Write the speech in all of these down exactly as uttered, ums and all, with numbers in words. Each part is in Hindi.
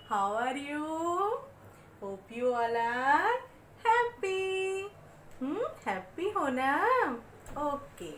How are you? Hope you all are happy. Hmm, happy हो ना? Okay.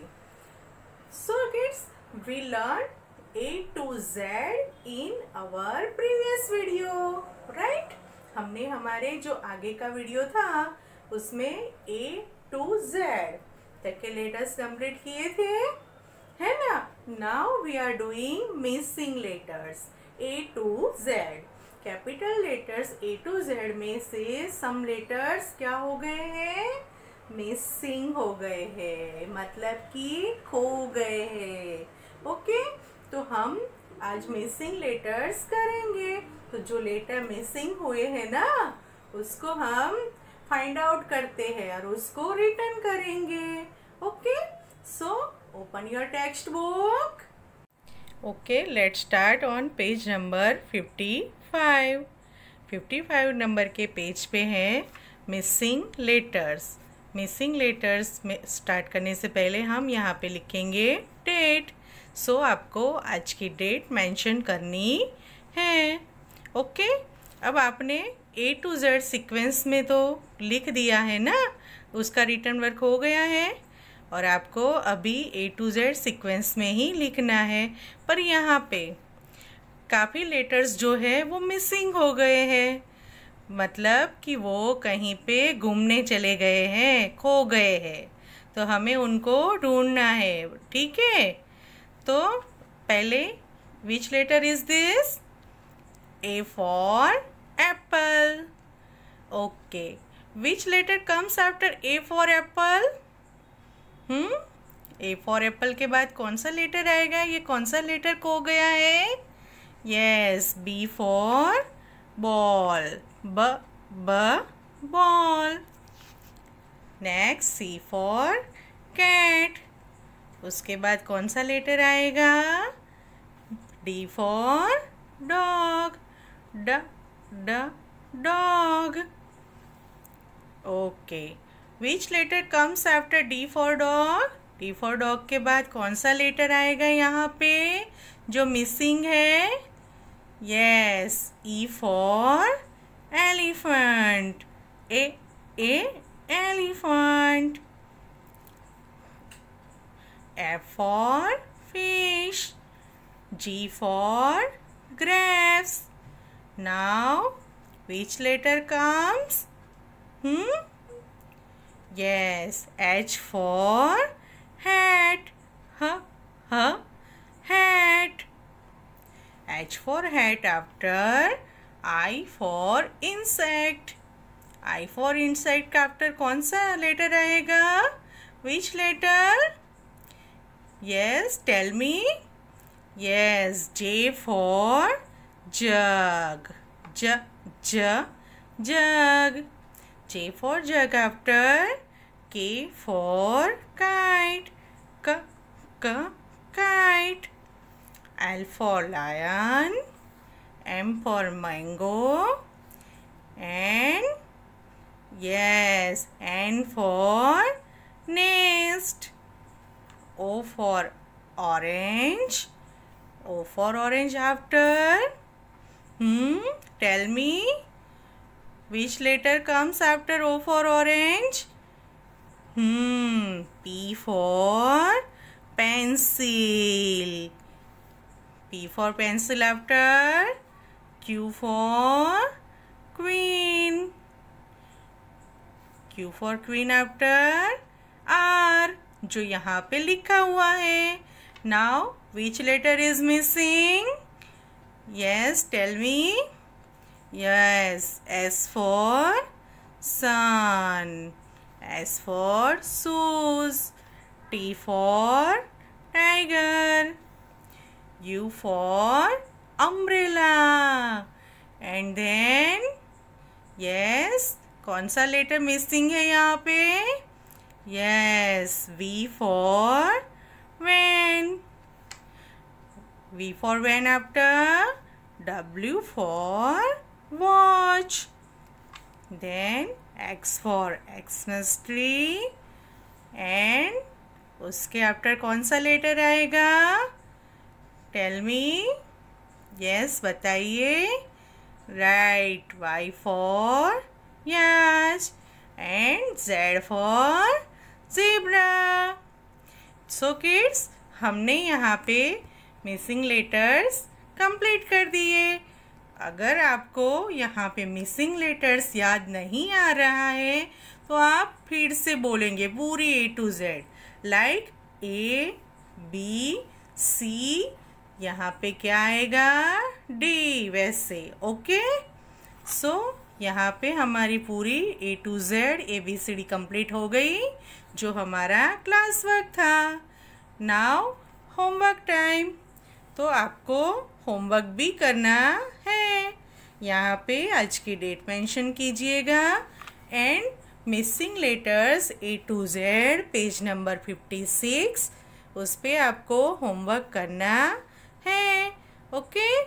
So kids, we learned A to Z in our previous video, right? हमने हमारे जो आगे का वीडियो था उसमें A to Z तक के लेटर्स कंप्लीट किए थे, है ना? Now we are doing missing letters A to Z. Capital letters A to Z में से सम लेटर्स क्या हो गए हैं? मिसिंग हो गए हैं, मतलब कि खो गए हैं. ओके, तो हम आज मिसिंग लेटर्स करेंगे. तो जो लेटर मिसिंग हुए हैं ना, उसको हम फाइंड आउट करते हैं और उसको रिटर्न करेंगे. Okay, so open your text book. Okay, let's start on page number fifty five. Fifty five नंबर के पेज पे है मिसिंग लेटर्स. मिसिंग लेटर्स में स्टार्ट करने से पहले हम यहाँ पे लिखेंगे डेट. सो so, आपको आज की डेट मेंशन करनी है. ओके, अब आपने ए टू जेड सीक्वेंस में तो लिख दिया है ना, उसका रिटर्न वर्क हो गया है और आपको अभी ए टू जेड सीक्वेंस में ही लिखना है. पर यहाँ पे काफ़ी लेटर्स जो है वो मिसिंग हो गए हैं, मतलब कि वो कहीं पे घूमने चले गए हैं, खो गए हैं. तो हमें उनको ढूंढना है. ठीक है, तो पहले which letter is this? A for apple. Okay, which letter comes after A for apple? Hmm A for apple के बाद कौन सा लेटर आएगा? ये कौन सा लेटर खो गया है? Yes, B for ball. ब ब ball. Next C for cat. उसके बाद कौन सा लेटर आएगा? D for dog. ड ड dog. Okay, which letter comes after D for dog? D for dog के बाद कौन सा लेटर आएगा यहाँ पे जो मिसिंग है? Yes, E for elephant. ए ए elephant. F for fish. G for grapes. Now which letter comes? Hmm? Yes, H for hat. Huh? Huh? Hat. H for hat after I for insect. I for insect after कौन सा letter आएगा? Which letter? Yes, tell me. Yes, J for jug. J, j, jug. J for jug after K for kite. K, k, kite. L for lion. M for mango. And yes, N for nest. O for orange. O for orange after? Hmm? Tell me. Which letter comes after O for orange? Hmm. P for pencil. P for pencil after? Q for queen. Q for queen after? R. जो यहाँ पे लिखा हुआ है. Now, which letter is missing? Yes, tell me. Yes, S for sun. S for shoes. T for tiger. U for umbrella. And then, yes, कौन सा letter missing है यहाँ पे? Yes, V for van. V for van after? W for watch. Then X for Xmas tree. And उसके आफ्टर कौन सा लेटर आएगा? Tell me. यस, बताइए. Right. Y for Yash and Z for zebra. So kids, हमने यहाँ पे मिसिंग लेटर्स कंप्लीट कर दिए. अगर आपको यहाँ पे मिसिंग लेटर्स याद नहीं आ रहा है तो आप फिर से बोलेंगे पूरी A to Z. Like A B C, यहाँ पे क्या आएगा डी, वैसे. ओके. सो यहाँ पे हमारी पूरी A to Z A B C D complete हो गई, जो हमारा क्लास वर्क था. Now homework time. तो आपको होमवर्क भी करना है. यहाँ पे आज की डेट मेंशन कीजिएगा and missing letters A to Z page number fifty six, उस पे आपको होमवर्क करना है. ओके.